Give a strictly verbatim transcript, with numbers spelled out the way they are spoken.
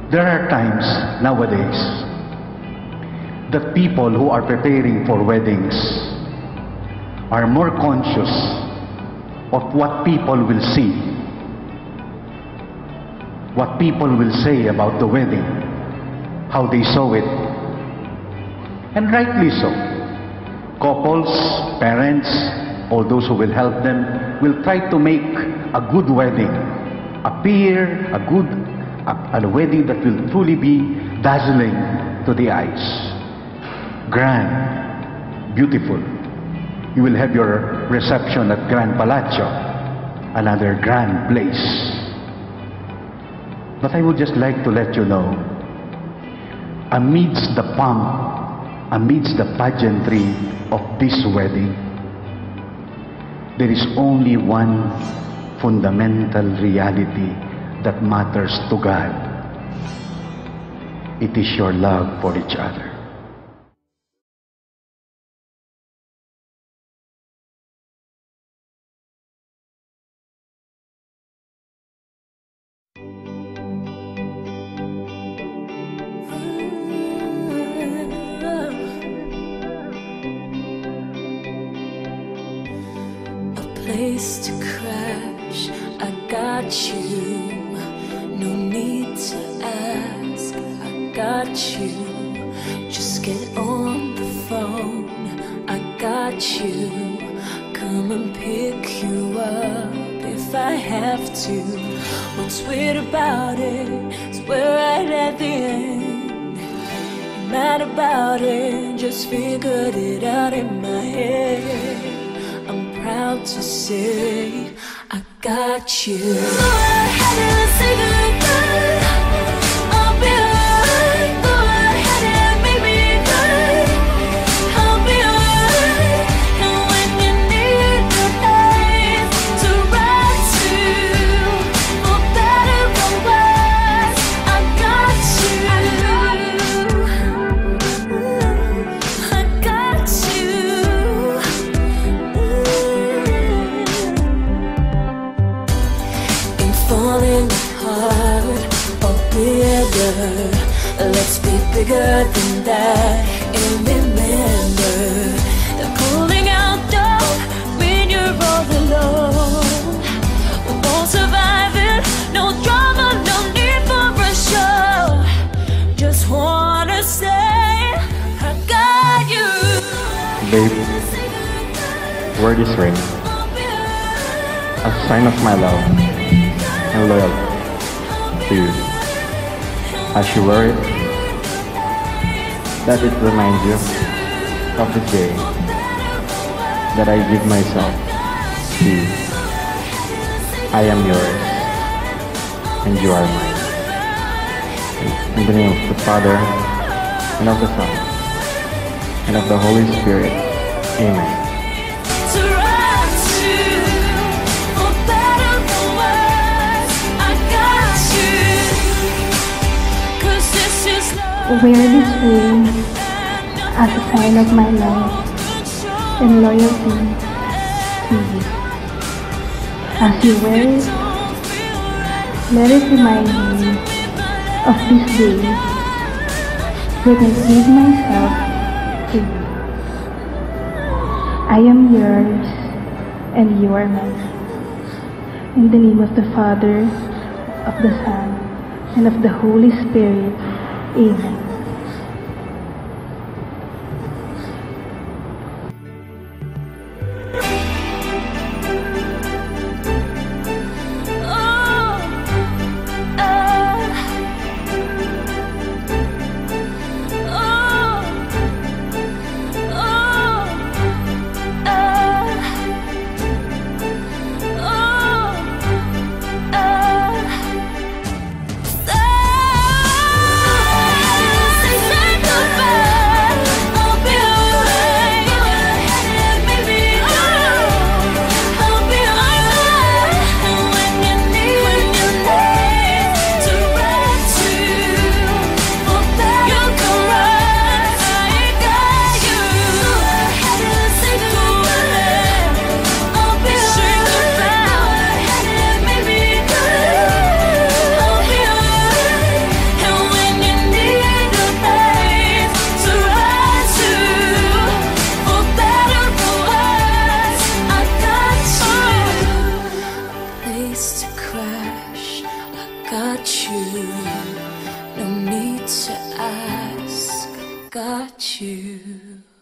There are times nowadays that people who are preparing for weddings are more conscious of what people will see, what people will say about the wedding, how they saw it. And rightly so. Couples, parents, all those who will help them will try to make a good wedding appear a good a, a wedding that will truly be dazzling to the eyes, grand, beautiful. You will have your reception at Grand Palazzo, another grand place. But I would just like to let you know, amidst the pomp, amidst the pageantry of this wedding, there is only one fundamental reality that matters to God. It is your love for each other. Place to crash, I got you. No need to ask, I got you. Just get on the phone, I got you. Come and pick you up if I have to. What's weird about it is we're right at the end. I'm mad about it, just figured it out in my head. Proud to say I got you. Go ahead and say goodbye. I'll be alright. Go ahead and make me cry. I'll be alright. And when you need the days to ride to, for better or worse, I got you. I got you. Falling apart or bigger, let's be bigger than that. And remember that pulling out don't mean you're all alone. We won't survive it, no drama, no need for a show. Just wanna say I got you. Babe, wear this ring as a sign of my love and loyalty to you. As you wear it, that it reminds you of the day that I give myself to you. I am yours and you are mine. In the name of the Father, and of the Son, and of the Holy Spirit. Amen. Wear this ring as a sign of my love and loyalty to you. As you wear it, let it remind me of this day that I give myself to you. I am yours and you are mine. In the name of the Father, of the Son, and of the Holy Spirit. Amen. Oh, got you. No need to ask, got you.